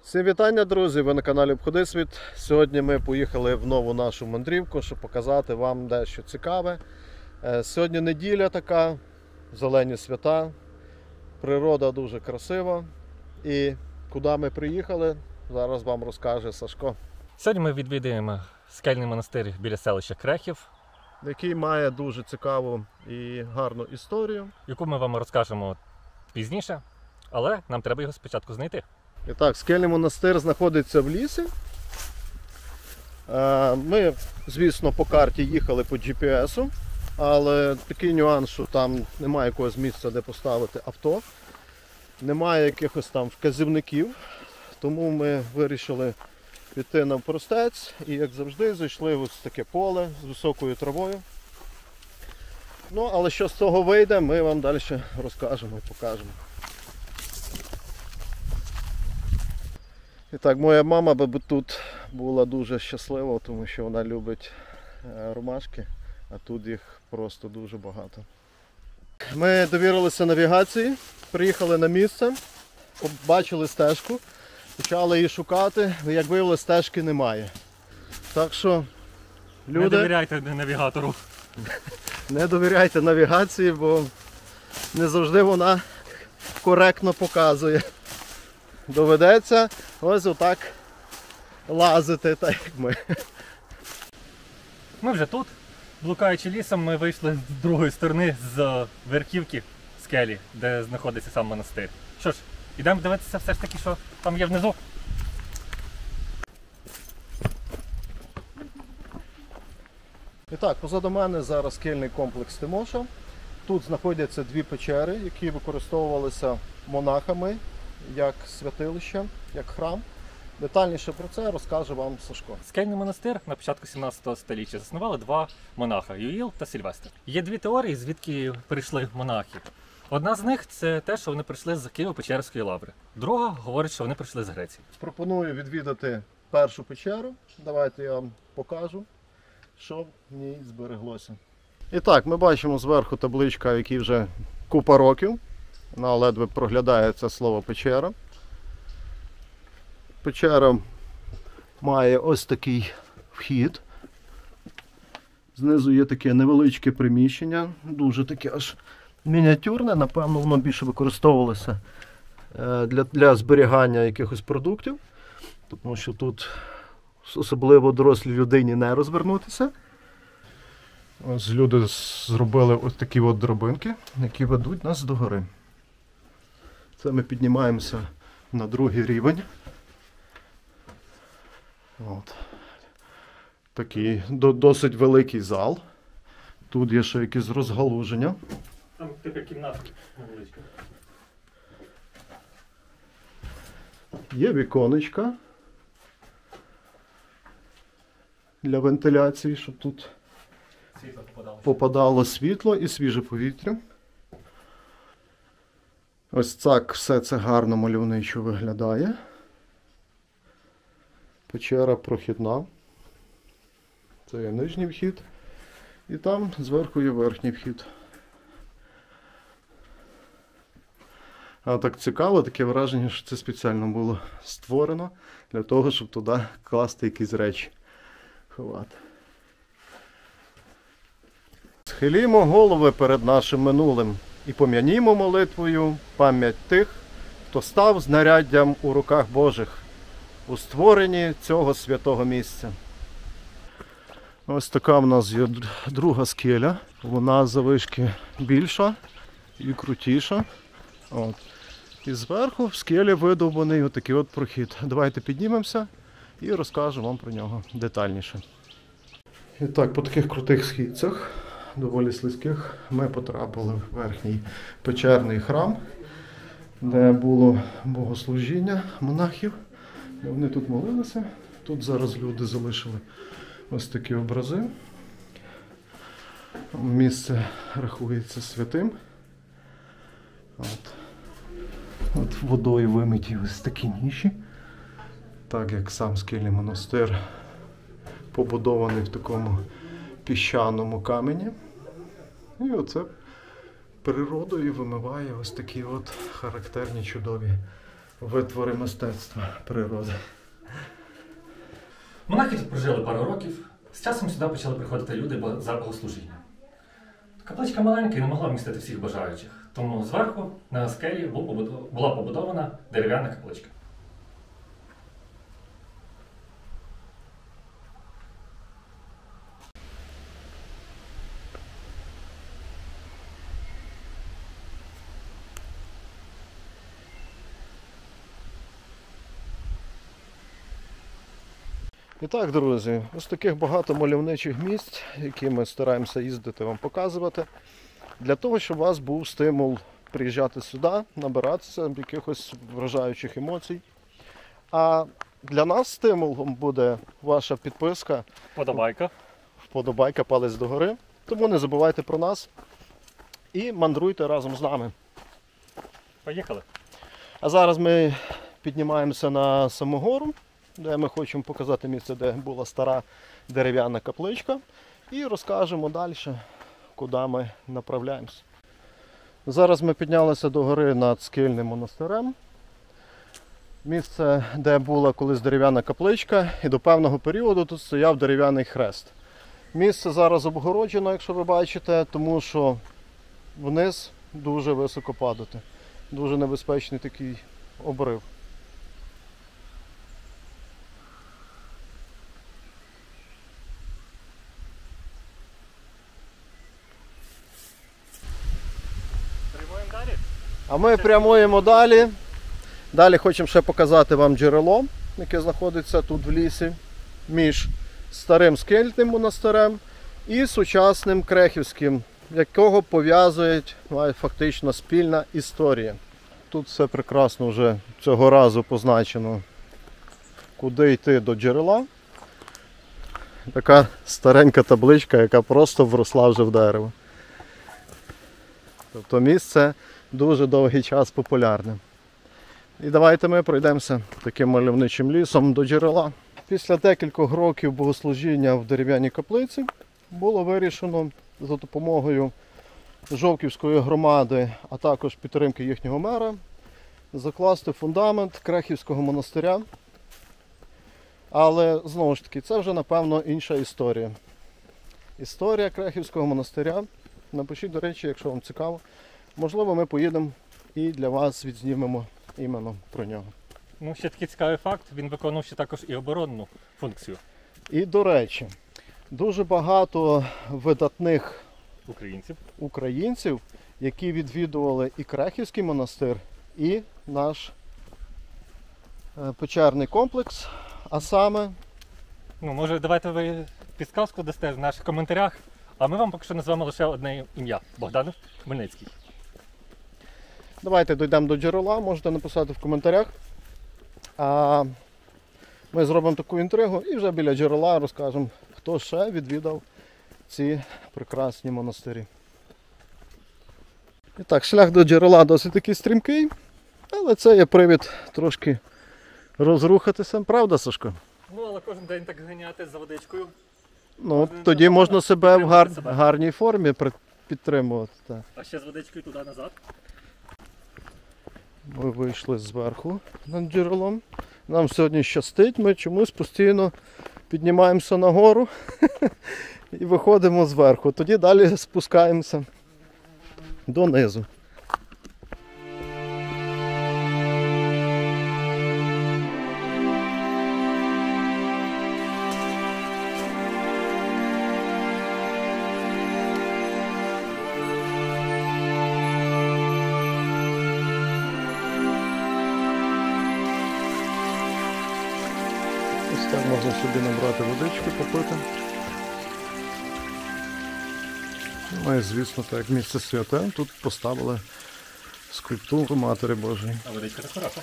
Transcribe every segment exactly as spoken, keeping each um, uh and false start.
Всім вітання, друзі! Ви на каналі Обходи Світ. Сьогодні ми поїхали в нову нашу мандрівку, щоб показати вам дещо цікаве. Сьогодні неділя така, зелені свята, природа дуже красива. І куди ми приїхали, зараз вам розкаже Сашко. Сьогодні ми відвідуємо скельний монастир біля селища Крехів, який має дуже цікаву і гарну історію, яку ми вам розкажемо пізніше, але нам треба його спочатку знайти. І так, скельний монастир знаходиться в лісі. Ми, звісно, по карті їхали по джі пі ес, але такий нюанс, що там немає якогось місця, де поставити авто, немає якихось там вказівників, тому ми вирішили піти навпростець і, як завжди, зайшли в ось таке поле з високою травою. Ну, але що з цього вийде, ми вам далі розкажемо і покажемо. І так, моя мама би тут була дуже щаслива, тому що вона любить ромашки, а тут їх просто дуже багато. Ми довірилися навігації, приїхали на місце, побачили стежку, почали її шукати, як виявилося, стежки немає. Так що, люди... Не довіряйте навігатору. Не довіряйте навігації, бо не завжди вона коректно показує. Доведеться ось отак лазити, так як ми. Ми вже тут, блукаючи лісом, ми вийшли з другої сторони, з верхівки скелі, де знаходиться сам монастир. Що ж, ідемо дивитися все ж таки, що там є внизу. І так, позаду мене зараз скельний комплекс Тимоша. Тут знаходяться дві печери, які використовувалися монахами як святилище, як храм. Детальніше про це розкаже вам Сашко. Скельний монастир на початку сімнадцятого століття заснували два монаха – Юїл та Сильвестр. Є дві теорії, звідки прийшли монахи. Одна з них – це те, що вони прийшли з Києво-Печерської лаври. Друга говорить, що вони прийшли з Греції. Пропоную відвідати першу печеру. Давайте я вам покажу, що в ній збереглося. І так, ми бачимо зверху табличка, якій вже купа років. Вона ледве проглядається слово печера. Печера має ось такий вхід. Знизу є таке невеличке приміщення, дуже таке аж мініатюрне. Напевно, воно більше використовувалося для, для зберігання якихось продуктів. Тому що тут особливо дорослій людині не розвернутися. Ось люди зробили ось такі от драбинки, які ведуть нас до гори. Це ми піднімаємося на другий рівень. От. Такий досить великий зал. Тут є ще якісь розгалуження. Там така кімната невеличка. Є віконечка для вентиляції, щоб тут Світло попадало. попадало світло і свіже повітря. Ось так все це гарно мальовничо виглядає. Печера прохідна. Це є нижній вхід. І там зверху є верхній вхід. А так цікаво, таке враження, що це спеціально було створено для того, щоб туди класти якісь речі, ховати. Схилімо голови перед нашим минулим і пом'янімо молитвою пам'ять тих, хто став знаряддям у руках Божих у створенні цього святого місця. Ось така в нас є друга скеля. Вона завишки більша і крутіша. От. І зверху в скелі видовбаний отакий от прохід. Давайте піднімемося і розкажу вам про нього детальніше. І так, по таких крутих східцях, доволі слизьких, ми потрапили в верхній печерний храм, де було богослужіння монахів. Вони тут молилися. Тут зараз люди залишили ось такі образи. Місце рахується святим. От. От водою вимиті ось такі ніші. Так як сам скельний монастир побудований в такому піщаному камені. І оце природою вимиває ось такі от характерні чудові Витвори мистецтва природи. Монахи тут прожили пару років. З часом сюди почали приходити люди бо- за богослужінням. Капличка маленька і не могла вмістити всіх бажаючих. Тому зверху на скелі був побудо- була побудована дерев'яна капличка. І так, друзі, ось таких багато мальовничих місць, які ми стараємося їздити вам показувати, для того, щоб у вас був стимул приїжджати сюди, набиратися якихось вражаючих емоцій. А для нас стимулом буде ваша підписка, Подобайка. вподобайка, палець догори. Тому не забувайте про нас і мандруйте разом з нами. Поїхали. А зараз ми піднімаємося на саму гору, де ми хочемо показати місце, де була стара дерев'яна капличка, і розкажемо далі, куди ми направляємося. Зараз ми піднялися до гори над Скельним монастирем. Місце, де була колись дерев'яна капличка, і до певного періоду тут стояв дерев'яний хрест. Місце зараз обгороджено, якщо ви бачите, тому що вниз дуже високо падати. Дуже небезпечний такий обрив. Прямуємо далі. А ми прямуємо далі. Далі хочемо ще показати вам джерело, яке знаходиться тут в лісі, між старим Скельним монастирем і сучасним Крехівським, якого пов'язують фактично спільна історія. Тут все прекрасно вже цього разу позначено, куди йти до джерела. Така старенька табличка, яка просто вросла вже в дерево. Тобто місце дуже довгий час популярне. І давайте ми пройдемося таким мальовничим лісом до джерела. Після декількох років богослужіння в дерев'яній каплиці було вирішено за допомогою Жовківської громади, а також підтримки їхнього мера, закласти фундамент Крехівського монастиря. Але, знову ж таки, це вже, напевно, інша історія. Історія Крехівського монастиря. Напишіть, до речі, якщо вам цікаво. Можливо, ми поїдемо і для вас відзнімемо іменно про нього. Ну, ще такий цікавий факт, він виконував ще також і оборонну функцію І, до речі, дуже багато видатних українців. українців, які відвідували і Крехівський монастир, і наш е, печерний комплекс, а саме Ну, може, давайте ви підсказку дасте в наших коментарях, а ми вам поки що назвемо лише одне ім'я – Богдан Хмельницький. давайте дійдемо до джерела, можете написати в коментарях. А ми зробимо таку інтригу і вже біля джерела розкажемо, хто ще відвідав ці прекрасні монастирі. І так, шлях до джерела досить такий стрімкий, але це є привід трошки розрухатися. Правда, Сашко? Ну, але кожен день так ганяти за водичкою. Ну, Можна тоді нормально можна себе в гар... підтримувати себе. гарній формі при- підтримувати. Так. А ще з водичкою туди-назад. Ми вийшли зверху над джерелом. Нам сьогодні щастить, ми чомусь постійно піднімаємося нагору і виходимо зверху. Тоді далі спускаємося донизу. Ось так можна собі набрати водички, попити. Ну і звісно, так, місце святе. Тут поставили скульптуру Матері Божої. А водичка так хороша.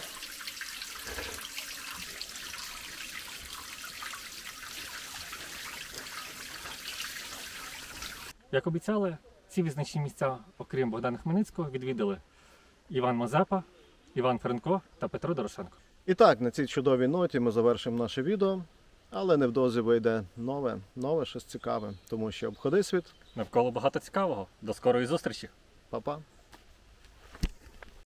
Як обіцяли, ці визначні місця, окрім Богдана Хмельницького, відвідали Іван Мазепа, Іван Франко та Петро Дорошенко. І так, на цій чудовій ноті ми завершимо наше відео, але невдовзі вийде нове, нове щось цікаве. Тому що обходи світ. Навколо багато цікавого. До скорої зустрічі! Па-па!